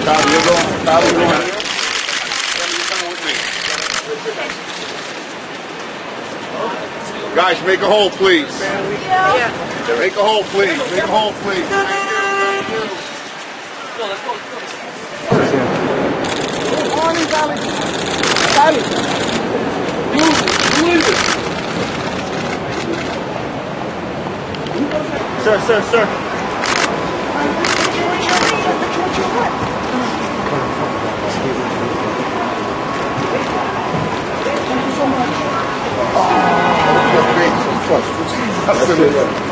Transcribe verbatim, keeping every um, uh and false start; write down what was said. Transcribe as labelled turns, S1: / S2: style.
S1: Kylie, you're going. Kylie, you're going. Guys, make a hole, please.
S2: Yeah.
S1: Make a hole, please. Make a hole, please.
S3: Good morning, Kylie. Kylie. Who, who is it?
S1: Sir, sir, sir.
S3: Thank you so much. Oh, you have created some trust.